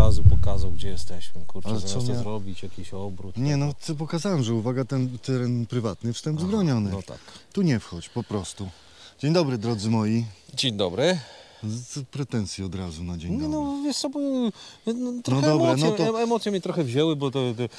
razu pokazał, gdzie jesteśmy. Kurczę, Ale co zamiast to mia- zrobić, jakiś obrót. Nie, no ty pokazałem, że uwaga, ten teren prywatny, wstęp wzbroniony. No tak. Tu nie wchodź, po prostu. Dzień dobry, drodzy moi. Dzień dobry. Pretensje od razu na dzień Nie, dobry. no wiesz co, bo, trochę dobra, emocje, no to- emocje mnie trochę wzięły, bo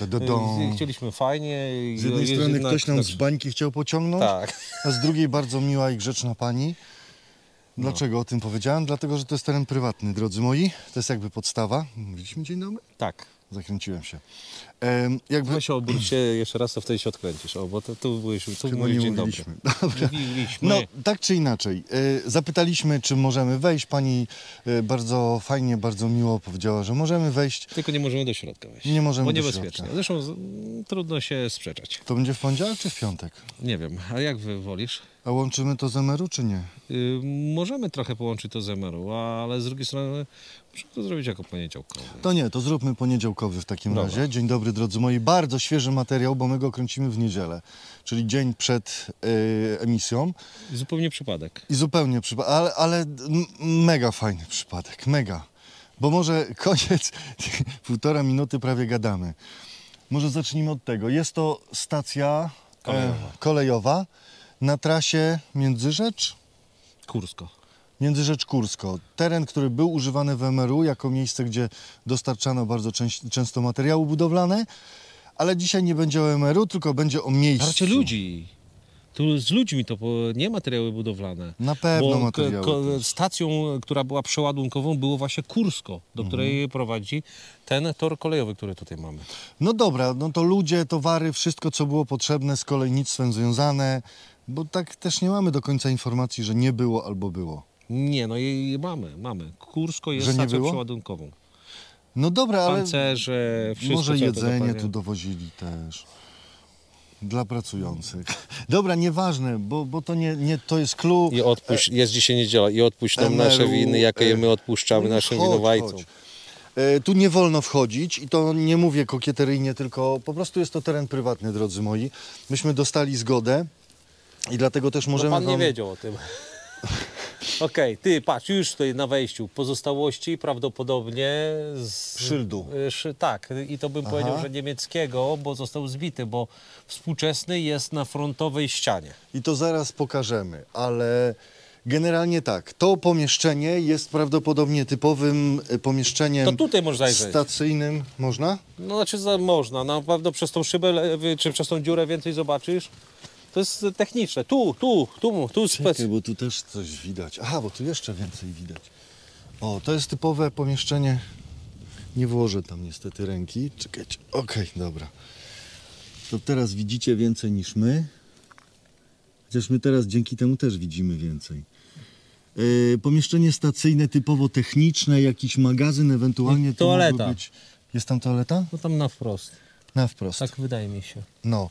chcieliśmy fajnie. Z jednej strony jednak ktoś nam z bańki chciał pociągnąć, Tak. a z drugiej bardzo miła i grzeczna pani. Dlaczego o tym powiedziałem? Dlatego, że to jest teren prywatny, drodzy moi. To jest jakby podstawa. Mówiliśmy dzień dobry? Tak. Zakręciłem się. Jakby... Weź obróć się jeszcze raz, to wtedy się odkręcisz. O, bo tu byłeś, tu Chyba mówisz nie dzień dobry. mówiliśmy. Dobra. Mówiliśmy. No, tak czy inaczej, zapytaliśmy, czy możemy wejść. Pani bardzo fajnie, bardzo miło powiedziała, że możemy wejść. Tylko nie możemy do środka wejść. Nie możemy bo do niebezpiecznie. środka. Zresztą trudno się sprzeczać. To będzie w poniedziałek czy w piątek? Nie wiem, a jak wy wolisz? A łączymy to z emeru, czy nie? Możemy trochę połączyć to z emeru, ale z drugiej strony muszę to zrobić jako poniedziałkowy. To nie, to zróbmy poniedziałkowy w takim Dobra. razie. Dzień dobry, drodzy moi. Bardzo świeży materiał, bo my go kręcimy w niedzielę, czyli dzień przed emisją. Zupełnie przypadek. I zupełnie przypadek, ale mega fajny przypadek, mega. Bo może koniec, 1,5 minuty prawie gadamy. Może zacznijmy od tego. Jest to stacja kolejowa na trasie Międzyrzecz? Kursko. Międzyrzecz-Kursko. Teren, który był używany w MRU jako miejsce, gdzie dostarczano bardzo często materiały budowlane, ale dzisiaj nie będzie o MRU, tylko będzie o miejscu. Raczej ludzi. Tu z ludźmi to nie materiały budowlane. Na pewno Bo materiały też. stacją, która była przeładunkową, było właśnie Kursko, do której prowadzi ten tor kolejowy, który tutaj mamy. No dobra, no to ludzie, towary, wszystko co było potrzebne z kolejnictwem związane, bo tak też nie mamy do końca informacji, że nie było albo było. Nie, no i mamy. Kursko jest Że nie stacją było? przeładunkową. No dobra, ale Pancerze, wszystko. może co to jedzenie dokładnie. tu dowozili też. Dla pracujących. Dobra, nieważne, bo to nie to jest klub. I odpuść, jest dzisiaj niedziela, i odpuść nam MRU, nasze winy, jakie my odpuszczamy naszym chodź, winowajcom. chodź. Tu nie wolno wchodzić i to nie mówię kokieteryjnie, tylko po prostu jest to teren prywatny, drodzy moi. Myśmy dostali zgodę i dlatego też możemy No pan nie wam... wiedział o tym. Okej, ty patrz, już tutaj na wejściu pozostałości prawdopodobnie z Szyldu. Tak, i to bym powiedział, że niemieckiego, bo został zbity, bo współczesny jest na frontowej ścianie. I to zaraz pokażemy, ale generalnie tak, to pomieszczenie jest prawdopodobnie typowym pomieszczeniem To tutaj można zajrzeć. stacyjnym. Można? No znaczy można, na pewno przez tą szybę czy przez tą dziurę więcej zobaczysz. To jest techniczne. Tu Czekaj, bo tu też coś widać. Aha, bo tu jeszcze więcej widać. O, to jest typowe pomieszczenie. Nie włożę tam niestety ręki. Czekajcie. Okej, dobra. To teraz widzicie więcej niż my. Chociaż my teraz dzięki temu też widzimy więcej. Pomieszczenie stacyjne typowo techniczne, jakiś magazyn, ewentualnie to toaleta. mogło być... Jest tam toaleta? No tam na wprost. Na wprost. Tak wydaje mi się. No.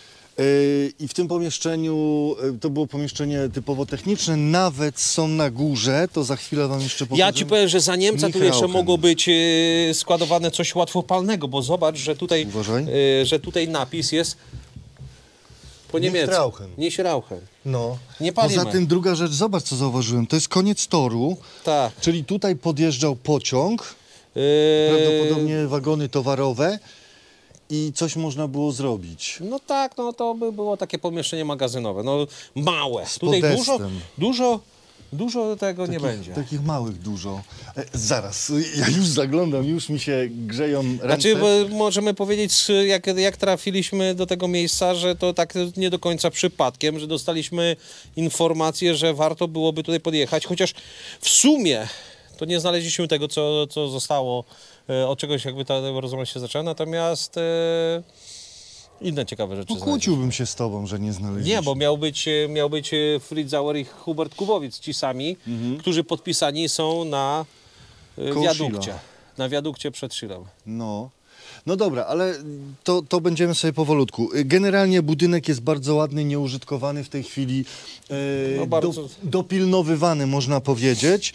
I w tym pomieszczeniu, to było pomieszczenie typowo techniczne, nawet są na górze, to za chwilę wam jeszcze pokażę. Ja ci powiem, że za Niemca tu jeszcze Michałchen. mogło być składowane coś łatwopalnego, bo zobacz, że tutaj, Uważaj. że tutaj napis jest po niemiecku. Rauchen. Nicht Rauchen. No. Nie palimy. Poza tym druga rzecz, zobacz co zauważyłem, to jest koniec toru, Tak. czyli tutaj podjeżdżał pociąg, prawdopodobnie wagony towarowe i coś można było zrobić. No tak, no to by było takie pomieszczenie magazynowe, no małe. Tutaj podestem. dużo tego nie będzie. Takich małych dużo. Zaraz, ja już zaglądam, już mi się grzeją ręce. Znaczy, bo możemy powiedzieć, jak trafiliśmy do tego miejsca, że to tak nie do końca przypadkiem, że dostaliśmy informację, że warto byłoby tutaj podjechać, chociaż w sumie to nie znaleźliśmy tego, co zostało, od czegoś jakby ta rozmowa się zaczęła, natomiast inne ciekawe rzeczy Pokłóciłbym się z tobą, że nie znaleźliśmy. Nie, bo miał być Fritz Sauer i Hubert Kubowic, ci sami, którzy podpisani są na wiadukcie. Schilla. Na wiadukcie przed Schillem. No. No dobra, ale to będziemy sobie powolutku. Generalnie budynek jest bardzo ładny, nieużytkowany w tej chwili, No bardzo. dopilnowywany można powiedzieć.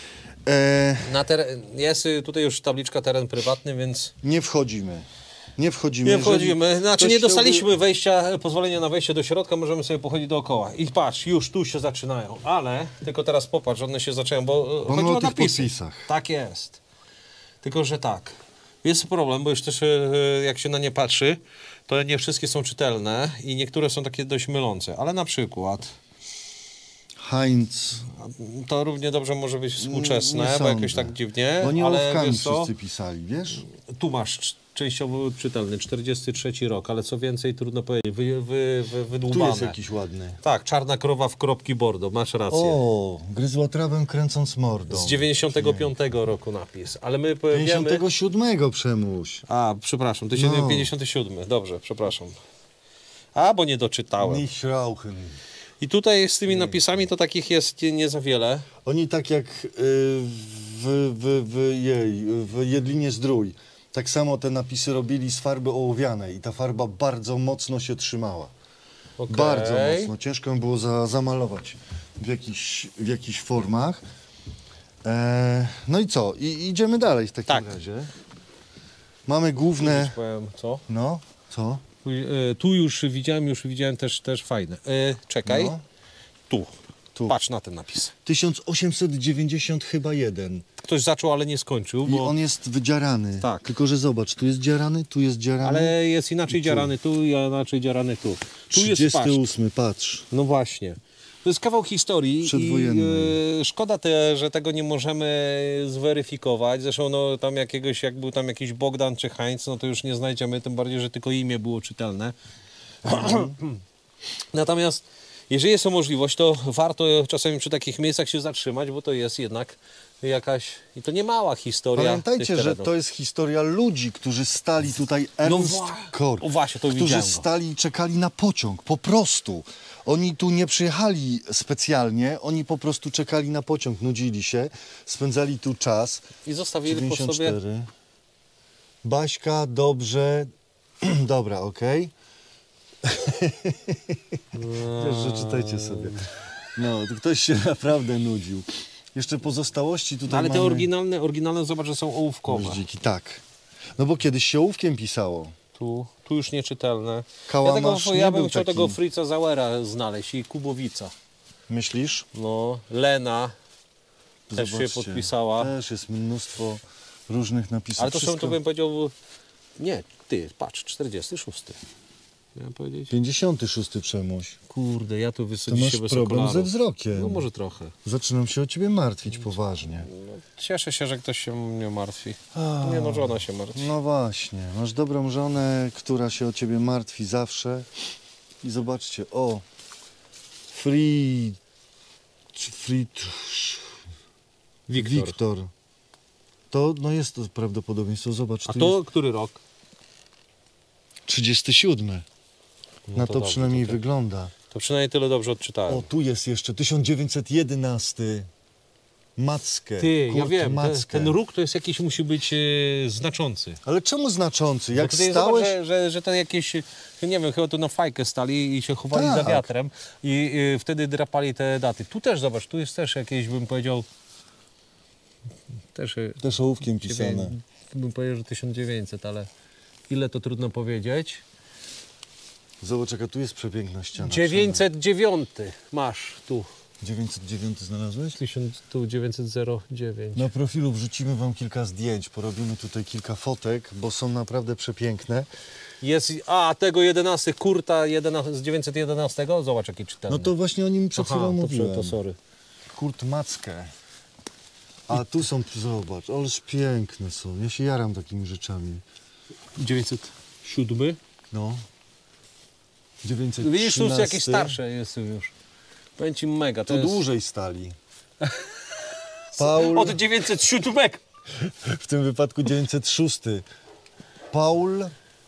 Jest tutaj już tabliczka teren prywatny, więc Nie wchodzimy. Nie wchodzimy. nie wchodzimy. Znaczy ktoś nie chciałby- dostaliśmy pozwolenia na wejście do środka, możemy sobie pochodzić dookoła. I patrz, już tu się zaczynają, ale tylko teraz popatrz, one się zaczynają, bo Bo my chodzi o o tych napisy. podpisach. Tak jest. Tylko, że tak, jest problem, bo już też jak się na nie patrzy, to nie wszystkie są czytelne i niektóre są takie dość mylące, ale na przykład Heinz. to równie dobrze może być współczesne, Nie bo sądzę. jakoś tak dziwnie, Bo nie ale ołówkami wiesz co, wszyscy pisali, wiesz? tu masz częściowo czytelny, 43 rok, ale co więcej, trudno powiedzieć, wydłubane. Tu jest jakiś ładny. Tak, czarna krowa w kropki bordo, masz rację. O, gryzła trawę kręcąc mordą. Z 95 roku napis, ale my wiemy... 57 Przemuś. A, przepraszam, 1957, dobrze, przepraszam. A, bo nie doczytałem. Nicht rauchen. I tutaj z tymi napisami to takich jest nie za wiele. Oni tak jak w Jedlinie Zdrój, tak samo te napisy robili z farby ołowianej i ta farba bardzo mocno się trzymała. Okay. Bardzo mocno. Ciężko ją było zamalować w jakichś formach. No i co? Idziemy dalej w takim razie. Mamy główne... Powiem, co? No, co? Tu już widziałem też fajne. Czekaj. No. Tu. Patrz na ten napis. 1890 chyba 1. Ktoś zaczął, ale nie skończył. I on jest wydzierany. Tak. Tylko, że zobacz, tu jest dzierany, tu jest dzierany. Ale jest inaczej dzierany tu i inaczej dzierany tu. Tu 38, patrz. No właśnie. To jest kawał historii przedwojennej. I szkoda, że tego nie możemy zweryfikować. Zresztą no, tam jak był tam jakiś Bogdan czy Heinz, no to już nie znajdziemy, tym bardziej, że tylko imię było czytelne. Natomiast jeżeli jest to możliwość, to warto czasami przy takich miejscach się zatrzymać, bo to jest jednak jakaś, i to nie mała historia. Pamiętajcie, że to jest historia ludzi, którzy stali tutaj, Ernst Kork, właśnie, to którzy stali i czekali na pociąg, po prostu. Oni tu nie przyjechali specjalnie, oni po prostu czekali na pociąg, nudzili się, spędzali tu czas. I zostawili po sobie... Baśka, dobrze, dobra, okej. Też czytajcie sobie. No, ktoś się naprawdę nudził. Jeszcze pozostałości tutaj ale te mamy... oryginalne zobacz, że są ołówkowe. Goździki, tak. No bo kiedyś się ołówkiem pisało. Tu już nieczytelne. Kałamarz Ja bym był chciał taki... tego Fritza Zauera znaleźć i Kubowica. Myślisz? No, Lena też się podpisała. Też jest mnóstwo różnych napisów. Ale to są, to bym powiedział... Nie, ty, patrz, 46. Miałem powiedzieć? 56 Przemuś. Kurde, ja tu To wysodziście masz bez problem okularów. ze wzrokiem. No może trochę. Zaczynam się o ciebie martwić poważnie. No, cieszę się, że ktoś się mnie martwi. Nie no, żona się martwi. No właśnie, masz dobrą żonę, która się o ciebie martwi zawsze. I zobaczcie, o, Wiktor. To no jest to prawdopodobieństwo, zobacz. A to jest... który rok? 37. No Na to dobrze, przynajmniej to wygląda. To przynajmniej tyle dobrze odczytałem. O, tu jest jeszcze 1911. Mackę. Ty, ja Kurt wiem, Mackę. ten róg to jest jakiś, musi być znaczący. Ale czemu znaczący? Jak tutaj stałeś... zobacz, że to jakieś, nie wiem, chyba tu na fajkę stali i się chowali Tak. za wiatrem i wtedy drapali te daty. Tu też, zobacz, tu jest też jakieś, bym powiedział, Też ołówkiem pisane. Bym powiedział, że 1900, ale ile to trudno powiedzieć. Zobacz, jaka tu jest przepiękna ściana. 909 masz tu. 909 znalazłeś? 1909. Na profilu wrzucimy wam kilka zdjęć, porobimy tutaj kilka fotek, bo są naprawdę przepiękne. Jest, tego 11, Kurta 11, z 911, zobacz jaki czytelny. No to właśnie o nim przed chwilą mówiłem. To sorry. Kurt Mackę. A tu są, zobacz, ależ piękne są. Ja się jaram takimi rzeczami. 907? No. 913. Widzisz, tu jest jakieś starsze jest już. Powiem ci mega. Tu jest... dłużej stali. Paul... Od 907. W tym wypadku 906. Paul...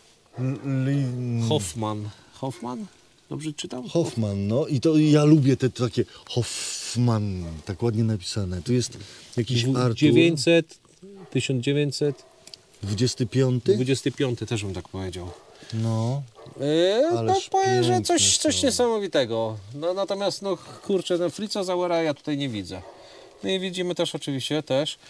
Hoffman. Hoffman? Dobrze czytam? Hoffman, no. I to ja lubię te takie Hoffman, tak ładnie napisane. Tu jest jakiś Artur. 1900... 25? 25 też bym tak powiedział. No. No powiem, że coś niesamowitego. No, natomiast, no kurczę, no, Fritza Zauera ja tutaj nie widzę. No i widzimy też oczywiście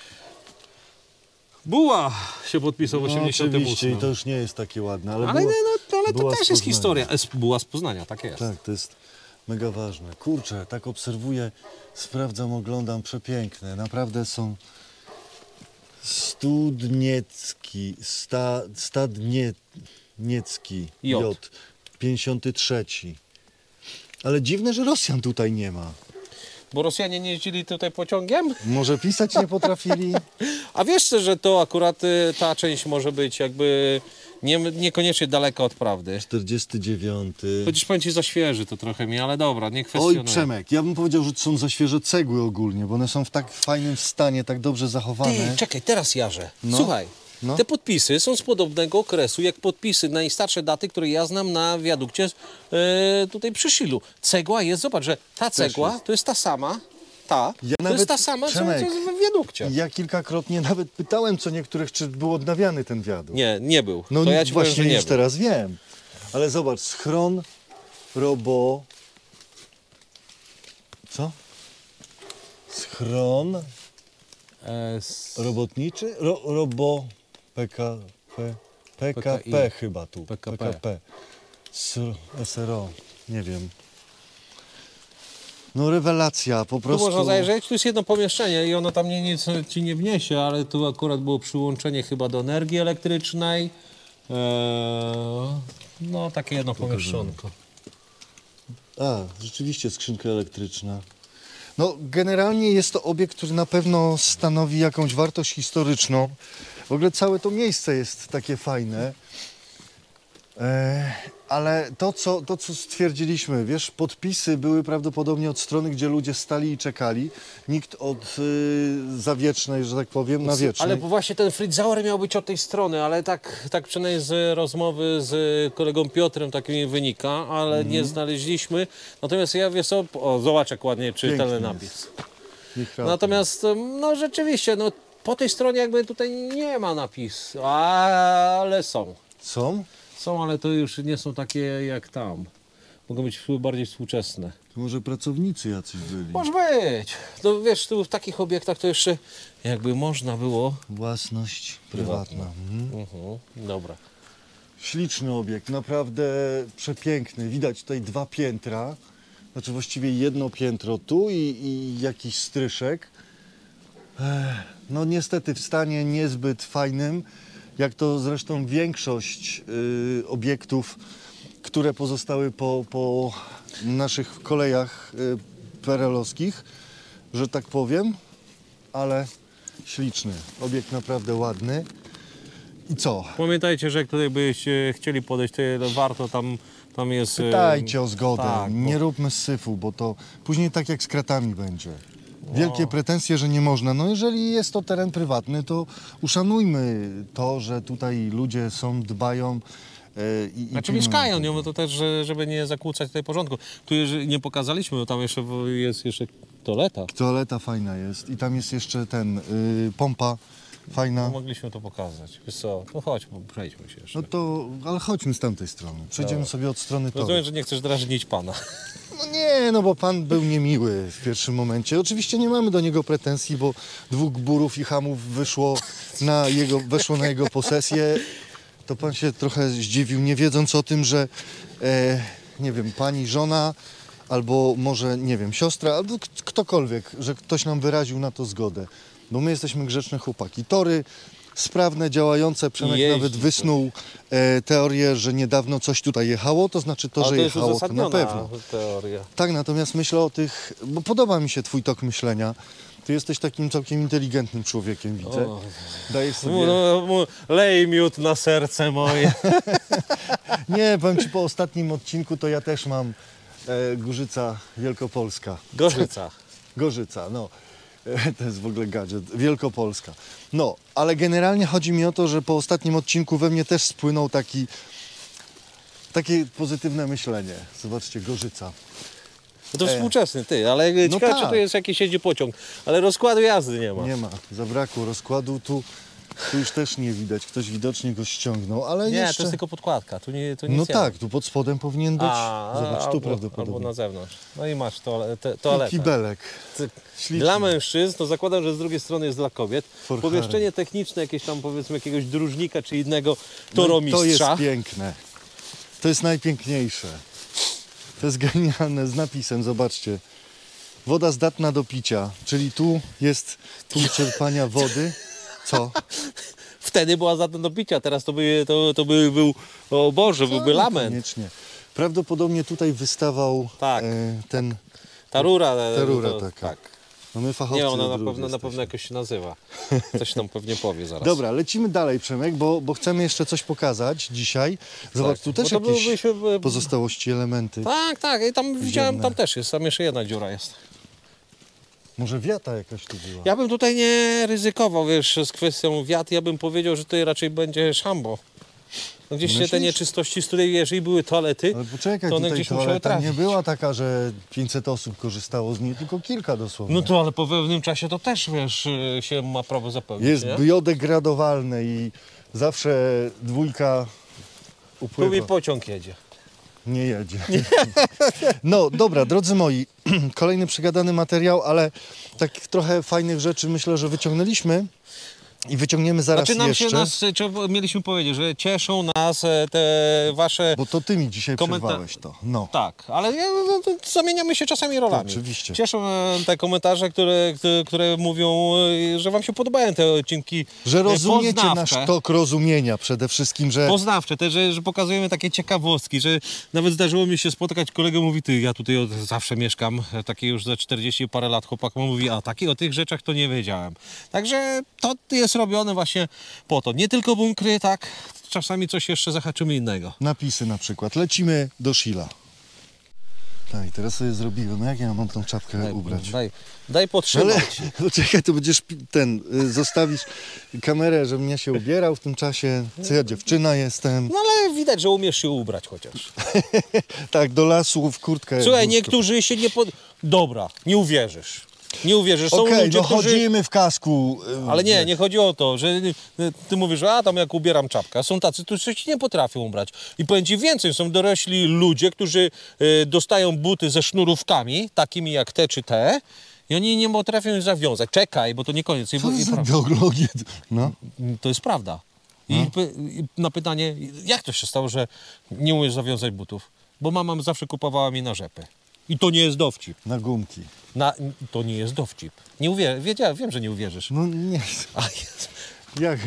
Buła się podpisał w 88. Oczywiście, i to już nie jest takie ładne, ale to też jest historia. Buła z Poznania, tak jest. Tak, to jest mega ważne. Kurczę, tak obserwuję, sprawdzam, oglądam, przepiękne. Naprawdę Stadniecki J. 53. Ale dziwne, że Rosjan tutaj nie ma. Bo Rosjanie nie jeździli tutaj pociągiem? Może pisać nie potrafili? A wiesz, że to akurat ta część może być jakby niekoniecznie daleka od prawdy. 49. Chociaż powiem ci, za świeży to trochę mi, ale dobra, nie kwestionuję. Oj, Przemek, ja bym powiedział, że to są za świeże cegły ogólnie, bo one są w tak fajnym stanie, tak dobrze zachowane. Ty, czekaj, teraz jarzę. No. Słuchaj, No. te podpisy są z podobnego okresu, jak podpisy najstarsze daty, które ja znam na wiadukcie tutaj przy Szilu. Cegła jest, zobacz, że ta cegła jest. to jest ta sama, Ja to nawet, jest ta sama, Przemek, co jest w wiadukcie. Ja kilkakrotnie nawet pytałem co niektórych, czy był odnawiany ten wiadukt. Nie był. No to ja ci właśnie powiem, że nie już był. teraz wiem. Ale zobacz, schron Co? Schron robotniczy? PKP chyba tu. PKP. SRO, nie wiem. No rewelacja, po Tu prostu. można zajrzeć, tu jest jedno pomieszczenie i ono tam nic ci nie wniesie, ale tu akurat było przyłączenie chyba do energii elektrycznej. No takie jedno pomieszczonko. A, rzeczywiście skrzynka elektryczna. No generalnie jest to obiekt, który na pewno stanowi jakąś wartość historyczną. W ogóle całe to miejsce jest takie fajne. Ale to co stwierdziliśmy, wiesz, podpisy były prawdopodobnie od strony, gdzie ludzie stali i czekali. Nikt od zawiecznej, że tak powiem, na wiecznej. Ale właśnie ten Fritzauer miał być od tej strony, ale tak przynajmniej z rozmowy z kolegą Piotrem tak mi wynika, ale nie znaleźliśmy. Natomiast ja wiesz co, zobacz jak ładnie czytelny napis. Natomiast no rzeczywiście, no po tej stronie jakby tutaj nie ma napisu, ale są. Są? Są, ale to już nie są takie jak tam. Mogą być bardziej współczesne. To może pracownicy jacyś byli. Może być. No wiesz, tu w takich obiektach to jeszcze jakby można było... Własność prywatna. Dobra. Śliczny obiekt, naprawdę przepiękny. Widać tutaj 2 piętra. Znaczy właściwie 1 piętro tu i jakiś stryszek. No niestety w stanie niezbyt fajnym. Jak to zresztą większość obiektów, które pozostały po naszych kolejach PRL-owskich, że tak powiem, ale śliczny, obiekt naprawdę ładny. I co? Pamiętajcie, że jak tutaj byście chcieli podejść, to warto tam jest... Pytajcie o zgodę, tak, nie róbmy syfu, bo to później tak jak z kratami będzie. Wielkie pretensje, że nie można. No jeżeli jest to teren prywatny, to uszanujmy to, że tutaj ludzie są, dbają Znaczy mieszkają, nie? No to też, żeby nie zakłócać tutaj porządku. Tu już nie pokazaliśmy, bo tam jest jeszcze toaleta. Toaleta fajna jest i tam jest jeszcze pompa fajna. No, mogliśmy to pokazać. Wiesz co, no chodź, przejdźmy się jeszcze. No to, ale chodźmy z tamtej strony. Przejdziemy sobie od strony toru. Rozumiem, że nie chcesz drażnić pana. No nie, no bo pan był niemiły w pierwszym momencie. Oczywiście nie mamy do niego pretensji, bo 2 gburów i chamów weszło na jego posesję. To pan się trochę zdziwił, nie wiedząc o tym, że nie wiem, pani żona albo może, nie wiem, siostra, albo ktokolwiek, że ktoś nam wyraził na to zgodę. Bo my jesteśmy grzeczne chłopaki. Tory sprawne, działające. Przemek nawet wysnuł teorię, że niedawno coś tutaj jechało, to znaczy to, że jechało, to na pewno. Teoria. Tak, natomiast myślę o tych, bo podoba mi się twój tok myślenia. Ty jesteś takim całkiem inteligentnym człowiekiem, widzę. Dajesz sobie... Lej miód na serce moje. Nie, powiem ci, po ostatnim odcinku to ja też mam Górzyca Wielkopolska. Gorzyca, no. To jest w ogóle gadżet. Wielkopolska. No, ale generalnie chodzi mi o to, że po ostatnim odcinku we mnie też spłynął takie pozytywne myślenie. Zobaczcie, Gorzyca. No to współczesny, ale ciekawe, tak. czy tu jest jakiś jeździ pociąg. Ale rozkładu jazdy nie ma. Nie ma, zabrakło rozkładu. Tu już też nie widać. Ktoś widocznie go ściągnął, ale nie, jeszcze... to jest tylko podkładka. Tu nic No tak, tu pod spodem powinien być. Zobacz, tu prawdopodobnie. Albo na zewnątrz. No i masz toaletę. Kibelek. Ślicznie. Dla mężczyzn, to zakładam, że z drugiej strony jest dla kobiet. For Pomieszczenie Harry. techniczne, jakieś tam powiedzmy jakiegoś dróżnika czy innego toromistrza. To jest piękne. To jest najpiękniejsze. To jest genialne, z napisem, zobaczcie. Woda zdatna do picia, czyli tu jest punkt czerpania wody. Co? Wtedy była za to do picia, teraz to by był, o Boże, byłby lament. Koniecznie. Prawdopodobnie tutaj wystawał Tak. ten... Ta rura. Ta rura taka. Tak. No my fachowcy Nie, ona od rur na pewno jesteśmy. jakoś się nazywa. Coś nam pewnie powie zaraz. Dobra, lecimy dalej, Przemek, bo chcemy jeszcze coś pokazać dzisiaj. Zobacz, Tak, tu też bo to jakieś byłby pozostałości, elementy. Tak, i tam widziałem, tam też jest, tam jeszcze jedna dziura jest. Może wiata jakaś tu była. Ja bym tutaj nie ryzykował, wiesz, z kwestią wiat, ja bym powiedział, że tutaj raczej będzie szambo. No gdzieś się te Myślisz? nieczystości, z której jeżeli były toalety, Ale poczekaj, to one tutaj gdzieś musiały toaleta trafić. nie była taka, że 500 osób korzystało z niej, tylko kilka dosłownie. No to ale po pewnym czasie to też, wiesz, się ma prawo zapełnić, Jest nie? biodegradowalne i zawsze dwójka Tu upływa. mi pociąg jedzie. Nie jedzie. No dobra, drodzy moi, kolejny przegadany materiał, ale takich trochę fajnych rzeczy myślę, że wyciągnęliśmy i wyciągniemy zaraz Znaczy nam jeszcze. mieliśmy powiedzieć, że cieszą nas te wasze... Bo to ty mi dzisiaj przerwałeś to. No. Tak, ale to zamieniamy się czasami rolami. Oczywiście. Cieszą te komentarze, które mówią, że wam się podobają te odcinki Że rozumiecie poznawcze. nasz tok rozumienia przede wszystkim, że... Poznawcze, te, że pokazujemy takie ciekawostki, że nawet zdarzyło mi się spotkać, kolega mówi, ty, ja tutaj zawsze mieszkam, taki już za 40 parę lat chłopak mówi, a o tych rzeczach to nie wiedziałem. Także to jest robione właśnie po to. Nie tylko bunkry, tak, czasami coś jeszcze zahaczymy innego. Napisy na przykład. Lecimy do Shilla. Tak, i teraz sobie zrobiłem. No jak ja mam tą czapkę ubrać? Daj potrzymać. Ale poczekaj, to będziesz zostawisz kamerę, żebym ja się ubierał w tym czasie. Co ja dziewczyna jestem. No ale widać, że umiesz się ubrać chociaż. Tak, do lasu w kurtkę. Słuchaj, bluzkę. niektórzy się nie Dobra, nie uwierzysz. Nie uwierzysz. Są Okej, ludzie, no którzy... chodzimy w kasku. Ale nie chodzi o to, że ty mówisz, a tam jak ubieram czapkę. Są tacy, którzy się nie potrafią ubrać. I powiem ci więcej, są dorośli ludzie, którzy dostają buty ze sznurówkami, takimi jak te czy te, i oni nie potrafią ich zawiązać. Czekaj, bo to nie koniec. Co za biologię? No. To jest prawda. I na pytanie, jak to się stało, że nie umiesz zawiązać butów? Bo mama zawsze kupowała mi na rzepy. I to nie jest dowcip. Na gumki. To nie jest dowcip. Nie wiem, że nie uwierzysz. No nie. A jest. Jak?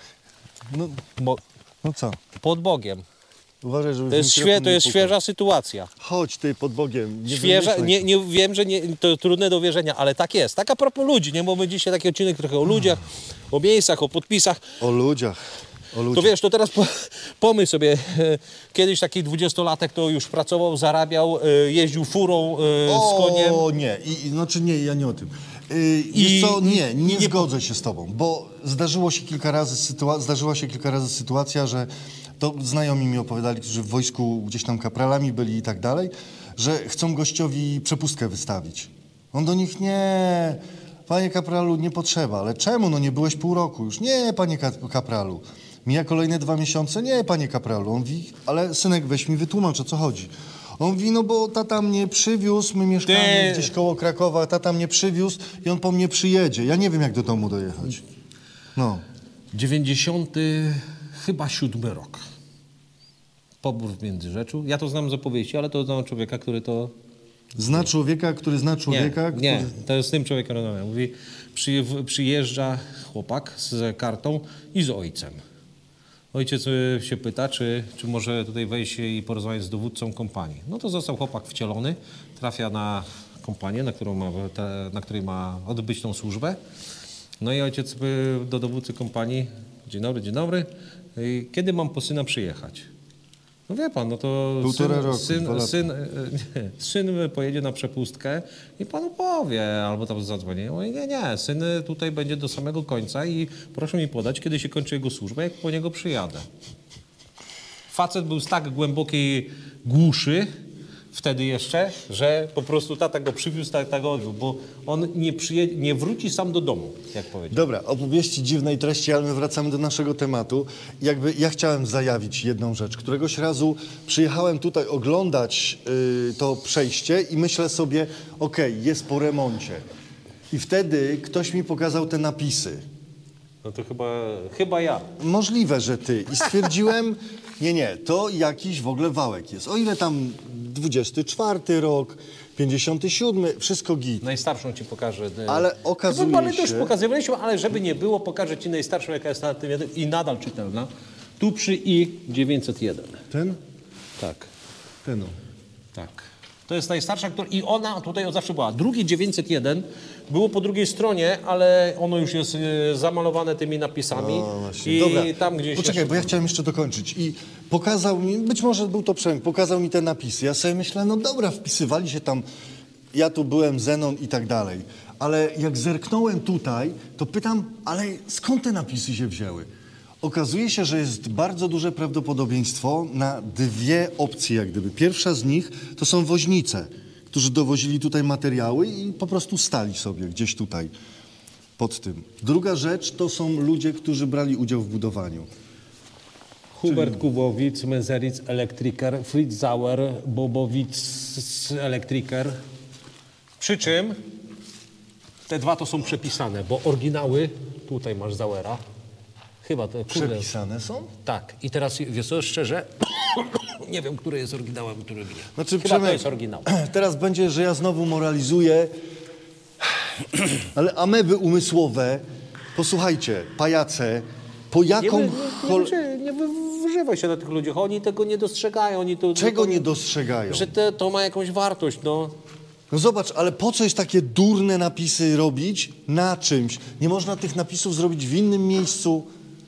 No, Bo no co? pod Bogiem. Uważaj, żeby To jest świeża sytuacja. Chodź ty pod Bogiem. Nie Świeża, wymyślaj. nie wiem, że to trudne do wierzenia, ale tak jest. Tak a propos ludzi, nie? Bo my dzisiaj taki odcinek trochę o ludziach, o miejscach, o podpisach. O ludziach. To wiesz, to teraz pomyśl sobie, kiedyś taki 20-latek to już pracował, zarabiał, jeździł furą z koniem. O nie, znaczy nie, ja nie o tym. I- Co, nie nie- zgodzę się z tobą, bo zdarzyła się kilka razy sytuacja, że to znajomi mi opowiadali, którzy w wojsku gdzieś tam kapralami byli i tak dalej, że chcą gościowi przepustkę wystawić. On do nich nie, panie kapralu, nie potrzeba, ale czemu? No nie byłeś pół roku już. Nie, panie kapralu. Mija kolejne 2 miesiące. Nie, panie kapralu. On mówi, ale synek, weź mi wytłumacz, o co chodzi. On mówi, no bo tata mnie przywiózł, my mieszkamy gdzieś koło Krakowa, tata mnie przywiózł i on po mnie przyjedzie. Ja nie wiem, jak do domu dojechać. No. 97 rok. Pobór w Międzyrzeczu. Ja to znam z opowieści, ale to znam człowieka, który to... Zna człowieka, który zna człowieka, Nie, który... to jest z tym człowiekiem rozmawiam. Mówi, przyjeżdża chłopak z kartą i z ojcem. Ojciec się pyta, czy może tutaj wejść i porozmawiać z dowódcą kompanii. No to został chłopak wcielony, trafia na kompanię, na której ma odbyć tą służbę. No i ojciec do dowódcy kompanii, dzień dobry, kiedy mam po syna przyjechać? No wie pan, no to syn pojedzie na przepustkę i panu powie, albo tam zadzwoni. Mówi, nie, syn tutaj będzie do samego końca i proszę mi podać, kiedy się kończy jego służba, jak po niego przyjadę. Facet był z tak głębokiej głuszy, wtedy jeszcze, że po prostu tata go przywiózł, tata go odwiózł, bo on nie wróci sam do domu, jak powiedział. Dobra, opowieści dziwnej treści, ale my wracamy do naszego tematu. Jakby ja chciałem zajawić jedną rzecz. Któregoś razu przyjechałem tutaj oglądać to przejście i myślę sobie, okej, jest po remoncie. I wtedy ktoś mi pokazał te napisy. No to chyba ja. Możliwe, że ty. I stwierdziłem, nie, to jakiś w ogóle wałek jest. O ile tam 24 rok, 57, wszystko git. Najstarszą ci pokażę. Ale okazuje ale to już się... pokazywaliśmy, ale żeby nie było, pokażę ci najstarszą, jaka jest na tym i nadal czytelna. Tu przy I 901. Ten? Tak. Ten. Tak. To jest najstarsza, i ona tutaj od zawsze była. Drugie 901 było po drugiej stronie, ale ono już jest zamalowane tymi napisami. I dobra, tam gdzieś... poczekaj, bo ja chciałem jeszcze dokończyć. I pokazał mi, być może był to Przemek, pokazał mi te napisy. Ja sobie myślę, no dobra, wpisywali się tam, ja tu byłem, Zenon i tak dalej. Ale jak zerknąłem tutaj, to pytam, ale skąd te napisy się wzięły? Okazuje się, że jest bardzo duże prawdopodobieństwo na dwie opcje, jak gdyby. Pierwsza z nich to są woźnice, którzy dowozili tutaj materiały i po prostu stali sobie gdzieś tutaj pod tym. Druga rzecz to są ludzie, którzy brali udział w budowaniu. Hubert Kubowicz, Mezeric Elektriker, Fritz Sauer, Bobowicz Elektriker. Przy czym te dwa to są przepisane, bo oryginały, tutaj masz Sauera. Chyba to, Przepisane są? Tak. I teraz, wiesz co, szczerze, nie wiem, który jest oryginałem, który nie. Znaczy, Chyba Przemek, to jest oryginał. Teraz będzie, że ja znowu moralizuję, ale ameby umysłowe, posłuchajcie, pajace, po jaką... Nie wyżywaj się na tych ludziach, oni tego nie dostrzegają. Oni to, Czego nie dostrzegają? Że to ma jakąś wartość, no. No zobacz, ale po co jest takie durne napisy robić na czymś? Nie można tych napisów zrobić w innym miejscu?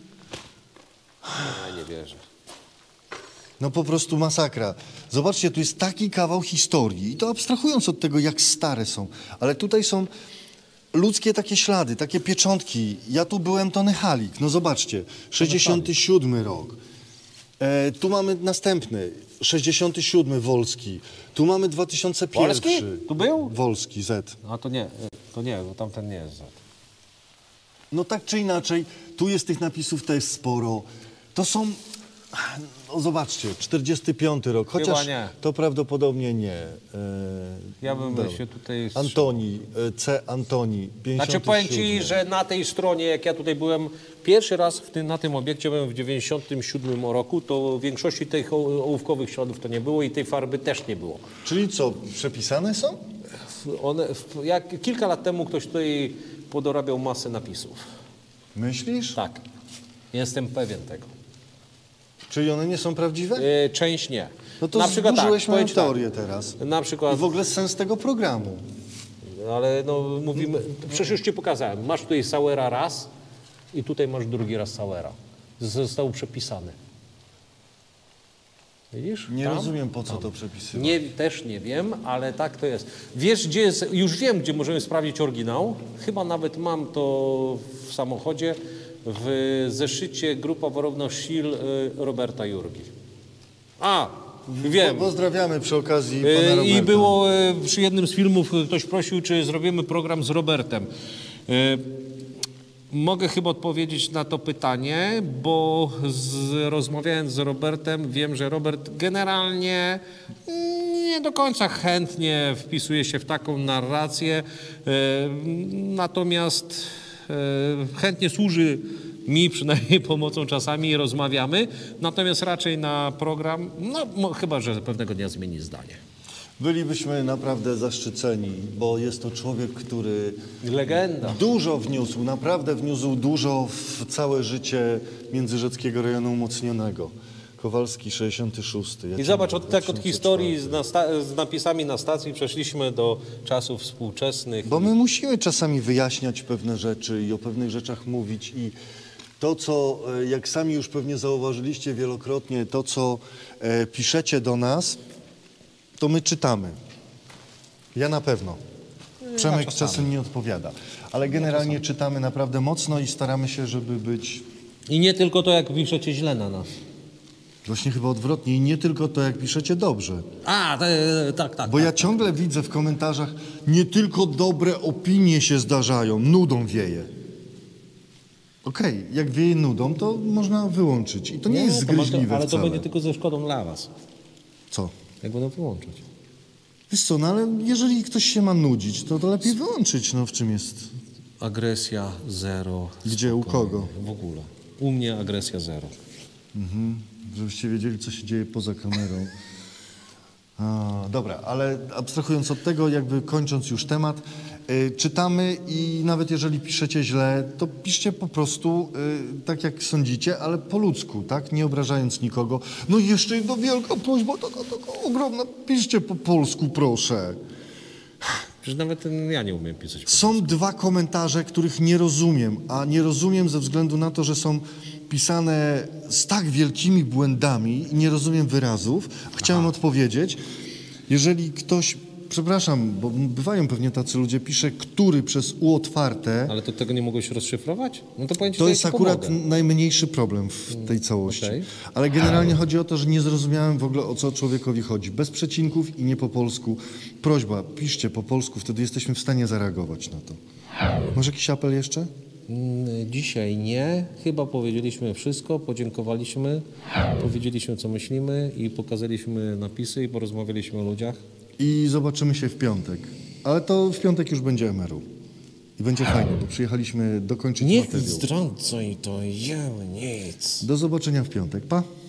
Ja nie wierzę. No po prostu masakra. Zobaczcie, tu jest taki kawał historii i to abstrahując od tego, jak stare są, ale tutaj są ludzkie takie ślady, takie pieczątki. Ja tu byłem Tony Halik, no zobaczcie, 67 rok. Tu mamy następny, 67 Wolski. Tu mamy 2001. Wolski? Tu był? Wolski, Z. A to nie, bo tamten nie jest Z. No tak czy inaczej, tu jest tych napisów też sporo. To są, no zobaczcie, 45 rok, chociaż nie. to prawdopodobnie nie. Ja bym się tutaj... Antoni, C. Antoni, 57. Znaczy powiem ci, że na tej stronie, jak ja tutaj byłem pierwszy raz na tym obiekcie, byłem w 97 roku, to w większości tych ołówkowych śladów to nie było i tej farby też nie było. Czyli co, przepisane są? Jak kilka lat temu ktoś tutaj podorabiał masę napisów. Myślisz? Tak, jestem pewien tego. Czyli one nie są prawdziwe? Część nie. No to na przykład zburzyłeś moją tak, teorię teraz. Na przykład... I w ogóle sens tego programu. Ale no mówimy, przecież już ci pokazałem. Masz tutaj Sauera raz i tutaj masz drugi raz Sauera. Został przepisany. Widzisz? Nie Tam? rozumiem, po co to przepisywać. Też nie wiem, ale tak to jest. Wiesz, gdzie jest, już wiem, gdzie możemy sprawdzić oryginał. Chyba nawet mam to w samochodzie, w zeszycie Grupa Worowno-Sil Roberta Jurgi. Wiem. Pozdrawiamy przy okazji pana Roberta. I było przy jednym z filmów, ktoś prosił, czy zrobimy program z Robertem. Mogę chyba odpowiedzieć na to pytanie, bo rozmawiając z Robertem, wiem, że Robert generalnie nie do końca chętnie wpisuje się w taką narrację, natomiast chętnie służy mi przynajmniej pomocą czasami i rozmawiamy, natomiast raczej na program, no chyba, że pewnego dnia zmieni zdanie. Bylibyśmy naprawdę zaszczyceni, bo jest to człowiek, który legenda. Dużo wniósł, naprawdę wniósł dużo w całe życie Międzyrzeckiego Rejonu Umocnionego. Kowalski 66. I zobacz, od historii z napisami na stacji przeszliśmy do czasów współczesnych. Bo my musimy czasami wyjaśniać pewne rzeczy i o pewnych rzeczach mówić i to, co, jak sami już pewnie zauważyliście wielokrotnie, to, co piszecie do nas, to my czytamy. Ja na pewno. Przemek czasem nie odpowiada. Ale generalnie czytamy naprawdę mocno i staramy się, żeby być... I nie tylko to, jak piszecie źle na nas. Właśnie chyba odwrotnie. I nie tylko to, jak piszecie dobrze. Tak. Bo ja ciągle widzę w komentarzach, nie tylko dobre opinie się zdarzają, nudą wieje. Okej, jak wieje nudą, to można wyłączyć. I to nie jest zgryźliwe ale to wcale. będzie tylko ze szkodą dla was. Co? Jak będą wyłączyć. Wiesz co, no ale jeżeli ktoś się ma nudzić, to lepiej wyłączyć. No w czym jest? Agresja zero. Gdzie, u kogo? W ogóle. U mnie agresja zero. Żebyście wiedzieli, co się dzieje poza kamerą. Dobra, ale abstrahując od tego, jakby kończąc już temat, czytamy i nawet jeżeli piszecie źle, to piszcie po prostu tak, jak sądzicie, ale po ludzku, tak? Nie obrażając nikogo. No i jeszcze jedna wielka prośba, taka ogromna, piszcie po polsku, proszę. Przecież nawet ja nie umiem pisać. Są 2 komentarze, których nie rozumiem, a nie rozumiem ze względu na to, że są pisane z tak wielkimi błędami i nie rozumiem wyrazów. Chciałem odpowiedzieć, jeżeli ktoś, przepraszam, bo bywają pewnie tacy ludzie, pisze, który przez U otwarte. Ale to tego nie mogłeś rozszyfrować? No to powiem ci, to że jest ja ci akurat pomogę. najmniejszy problem w tej całości. Okay. Ale generalnie chodzi o to, że nie zrozumiałem w ogóle, o co człowiekowi chodzi. Bez przecinków i nie po polsku. Prośba, piszcie po polsku, wtedy jesteśmy w stanie zareagować na to. Może jakiś apel jeszcze? Dzisiaj nie. Chyba powiedzieliśmy wszystko, podziękowaliśmy, powiedzieliśmy, co myślimy i pokazaliśmy napisy i porozmawialiśmy o ludziach. I zobaczymy się w piątek. Ale to w piątek już będzie MRU. I będzie fajnie, bo przyjechaliśmy dokończyć Nie materiał. zdrącaj to, ja nic. Do zobaczenia w piątek. Pa!